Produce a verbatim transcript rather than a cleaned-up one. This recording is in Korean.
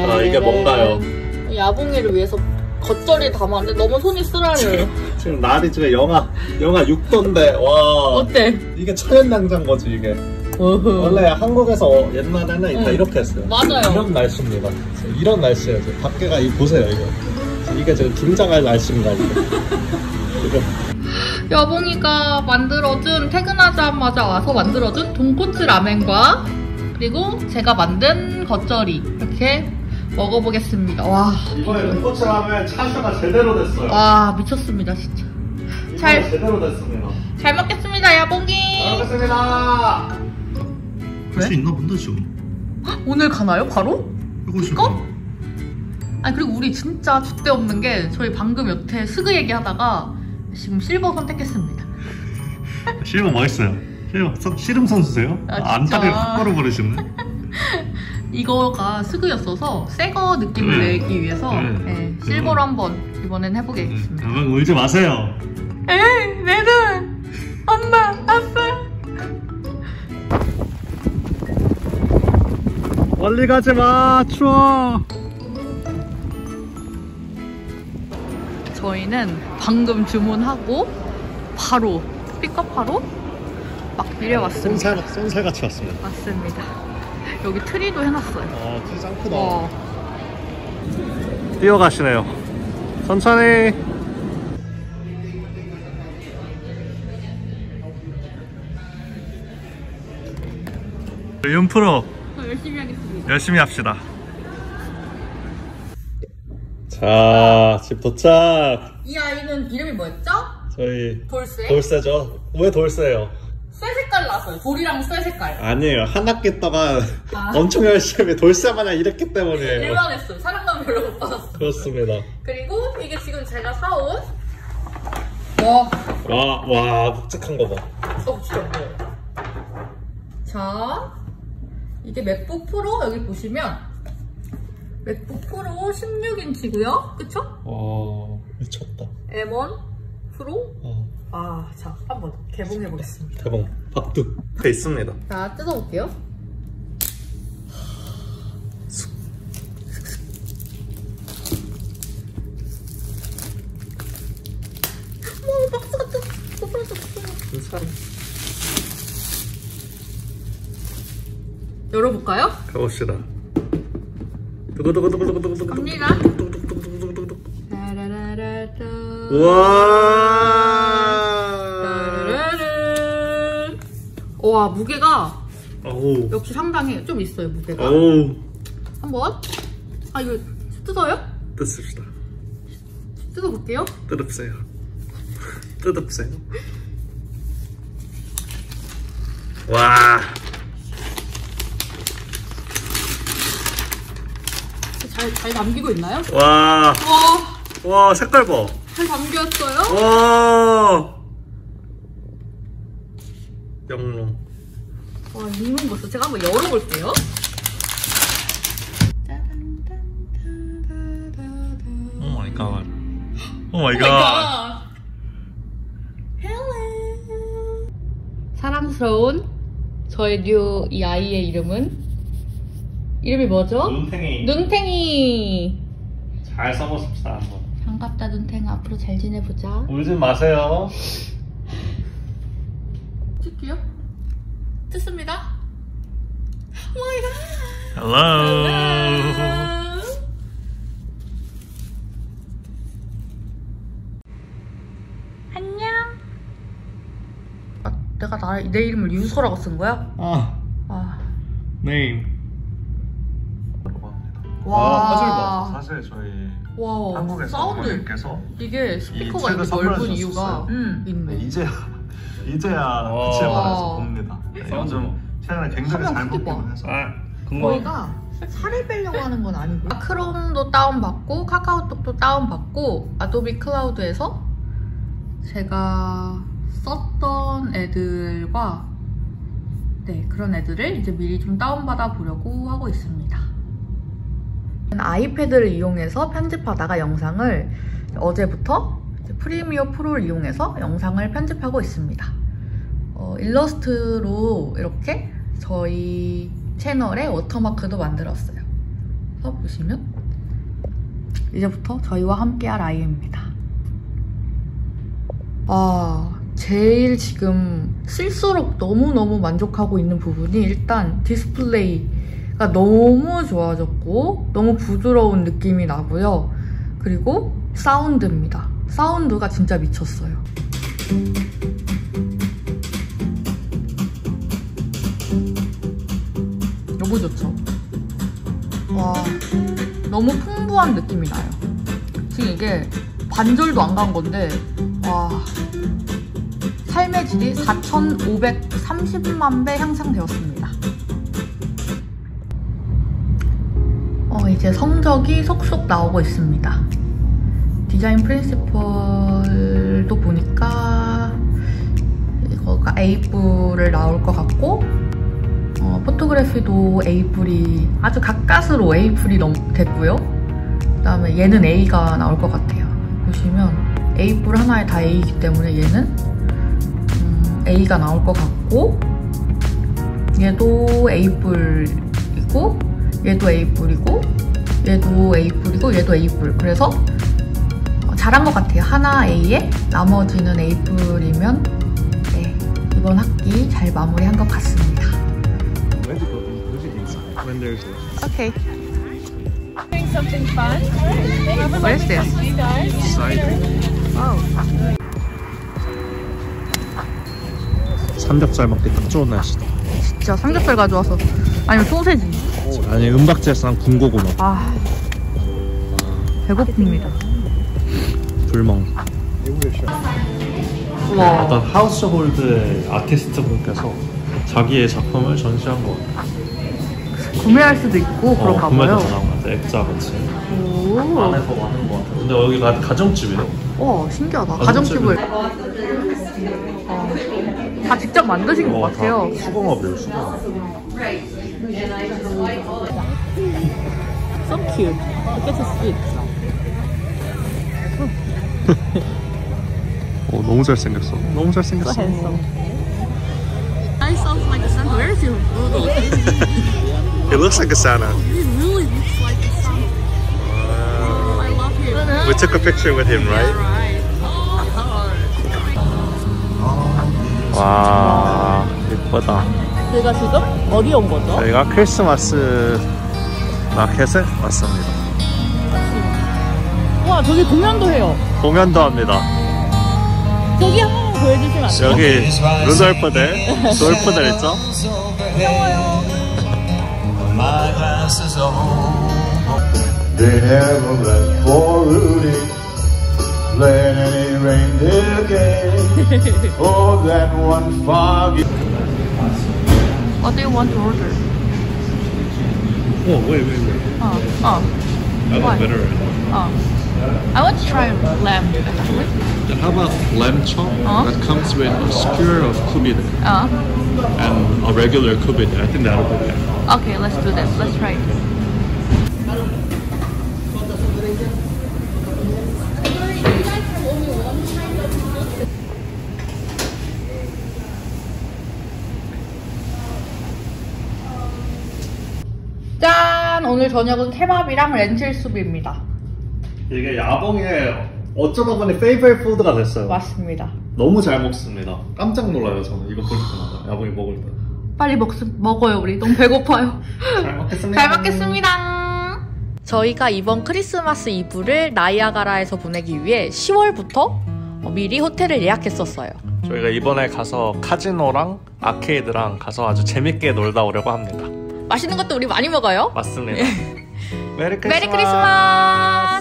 아, 이게 뭔가요? 야봉이를 위해서 겉절이 담았는데 너무 손이 쓰라려요. 지금 날이 지금 영하 영하 육 도인데 와. 어때? 이게 천연냉장 거지 이게. 어허. 원래 한국에서 옛날에는 응. 다 이렇게 했어요. 맞아요. 이런 날씨입니다. 이런 날씨예요. 지금 밖에가 이 보세요 이거. 이게 지금 김장할 날씨인가 이거. 이거. 여봉이가 만들어준 퇴근하자마자 와서 만들어준 돈코츠 라멘과 그리고 제가 만든 겉절이 이렇게 먹어보겠습니다. 와, 이번에 돈코츠 라멘 차슈가 제대로 됐어요. 와 미쳤습니다 진짜. 잘 제대로 됐습니다. 잘 먹겠습니다 야봉이. 잘 먹겠습니다. 갈 수 있나 본데 지금. 오늘 가나요 바로? 이거? 아니 그리고 우리 진짜 줏대 없는 게 저희 방금 여태 스그 얘기하다가 지금 실버 선택했습니다. 실버 멋있어요. 실버 씨름 선수세요? 아, 안타를 확 걸어버리시네. 이거가 스그였어서 새거 느낌을 네. 내기 위해서 네. 네, 실버로 한번 이번엔 해보겠습니다. 여러분 울지 마세요. 에이 내 눈! 엄마 아빠. 멀리 가지 마. 추워. 저희는 방금 주문하고 바로 픽업하러 막 내려왔습니다. 쏜살, 쏜살같이 왔습니다. 맞습니다. 여기 트리도 해놨어요. 아, 트리 짱 크다. 와. 뛰어가시네요. 천천히. 윤프로 열심히 하겠습니다. 열심히 합시다. 자, 집 도착. 이 아이는 이름이 뭐였죠? 저희 돌쇠? 돌쇠죠. 왜 돌쇠예요? 쇠 색깔 나왔어요. 돌이랑 쇠 색깔. 아니에요. 한 학기 동안 아. 엄청 열심히 돌쇠 마냥 일했기 때문이에요. 일반했어요. 사랑감 별로 못 받았어요. 그렇습니다. 그리고 이게 지금 제가 사온 와, 와, 와, 묵직한 거 봐. 어, 진짜 뭐예요? 자, 이게 맥북 프로 여기 보시면 맥북 프로 십육 인치고요. 그쵸? 와, 미쳤다. 엠 원 프로. 어, 아, 자, 한번 개봉해 보겠습니다. 대박. 박두. 돼 있습니다. 자, 뜯어볼게요. 어머, 박스 같은 거 부러졌어. 괜찮아. 열어볼까요? 가봅시다. 두구두구두구두구두구두구. 갑니다. 두구두구두구두구두구. 라라라라라. 우와. 라라라라. 와, 무게가 어우. 역시 상당히 좀 있어요, 무게가. 어우. 한번. 아, 이거 뜯어요? 뜯읍시다. 뜯어볼게요. 뜯읍세요. 뜯읍세요. 와. 잘, 잘 담기고 있나요? 와. 와, 와, 색깔 봐. 잘 담겼어요? 와. 영롱. 와, 익는 거 있어. 제가 한번 열어볼게요. 오 마이 갓. 오 마이 갓. 헬로. 사랑스러운 저의 뉴 이 아이의 이름은 이름이 뭐죠? 눈탱이. 눈탱이. 잘 써보십시다 한번. 반갑다 눈탱아. 앞으로 잘 지내보자. 울지 마세요. 뜯기요? 뜯습니다. 오마이갓. Hello. 안녕. 아, 내가 나, 내 이름을 유서라고 쓴 거야? 아, 아. name. 와. 사실 뭐 사실 저희 와. 한국에서 사운드. 어머님께서 이게 이 스피커가 책을 이렇게 선물해 넓은 주셨어요. 이유가 음, 있네. 이제야 이제야 와. 그치에 말해서 봅니다. 네, 요즘 최근에 굉장히 화면 잘 크게 봐. 먹기만 해서. 아, 저희가 살을 빼려고 하는 건 아니고요. 크롬도 다운받고 카카오톡도 다운받고 아도비 클라우드에서 제가 썼던 애들과 네, 그런 애들을 이제 미리 좀 다운받아 보려고 하고 있습니다. 아이패드를 이용해서 편집하다가 영상을 어제부터 프리미어 프로를 이용해서 영상을 편집하고 있습니다. 어, 일러스트로 이렇게 저희 채널에 워터마크도 만들었어요. 펴보시면 이제부터 저희와 함께할 아이입니다. 아, 제일 지금 쓸수록 너무너무 만족하고 있는 부분이 일단 디스플레이가 너무 좋아졌고 너무 부드러운 느낌이 나고요. 그리고 사운드입니다. 사운드가 진짜 미쳤어요. 너무 좋죠? 와, 너무 풍부한 느낌이 나요. 지금 이게 반절도 안 간 건데 와, 삶의 질이 사천오백삼십만 배 향상되었습니다. 어, 이제 성적이 속속 나오고 있습니다. 디자인 프린시펄도 보니까 이거가 에이뿔을 나올 것 같고 어, 포토그래피도 에이뿔이 아주 가까스로 에이뿔이 됐고요. 그 다음에 얘는 A가 나올 것 같아요. 보시면 에이뿔 하나에 다 A이기 때문에 얘는 음, A가 나올 것 같고 얘도 A뿔이고 얘도 A뿔이고 얘도 A뿔이고 얘도 A뿔. 그래서 어, 잘한 것 같아요. 하나 A에 나머지는 A뿔이면 네, 이번 학기 잘 마무리한 것 같습니다. When there's a... Okay. Doing something fun. What is this? You guys. Cider. Oh. 삼겹살 먹기 딱 좋은 날씨다. 진짜 삼겹살 가져와서 아니면 소세지. 아니 은박지에서 군고구마. 아, 배고픕니다. 불멍. 와. 어떤 하우스홀드의 아티스트 분께서 자기의 작품을 전시한 거 같아요. 구매할 수도 있고 그런가 어, 구매도 봐요. 가능한 것 같아. 액자 같이. 오. 안에서 많은 것 같아. 근데 여기가 가정집이네. 와, 신기하다. 가정집을. 가정집을 어, 다 직접 만드신 것 어, 같아요. 다 수공업이에요, 수공업. So cute. Look at the sweet. 오, 너무 잘생겼어. 너무 잘생겼어. So handsome. I sounds like a Santa. Where is your photo? He looks like a Santa. He really looks like a Santa. Oh, I love him. We took a picture with him, right? 와, 예쁘다. 저희가 지금 어디 온 거죠? 저희가 크리스마스 마켓에 왔습니다. 와, 저기 공연도 해요. 공연도 합니다. 저기 한 번 보여주시면 안 돼요? 여기 루돌프들, 돌프들 있죠? They never let poor Rudy let any reindeer game. Oh, that one foggy. What do you want to order? Oh, wait, wait, wait. 어, 어, I Why? got better. 어. I want to try lamb actually. How about lamb chop Huh? that comes with a skewer of kubid 어. and a regular kubid? I think that'll be okay. Okay, let's do this. Let's try it. 짠! 오늘 저녁은 케밥이랑 렌틸수프입니다. 이게 야봉의 어쩌다 보니 페이버릿 푸드가 됐어요. 맞습니다. 너무 잘 먹습니다. 깜짝 놀라요, 저는 이거 볼 때마다. 야봉이 먹을 때. 빨리 먹, 먹어요, 우리. 너무 배고파요. 잘 먹겠습니다. 잘 먹겠습니다. 저희가 이번 크리스마스 이브를 나이아가라에서 보내기 위해 시월부터 미리 호텔을 예약했었어요. 저희가 이번에 가서 카지노랑 아케이드랑 가서 아주 재밌게 놀다 오려고 합니다. 맛있는 것도 우리 많이 먹어요. 맞습니다. 메리 크리스마스! 메리 크리스마스!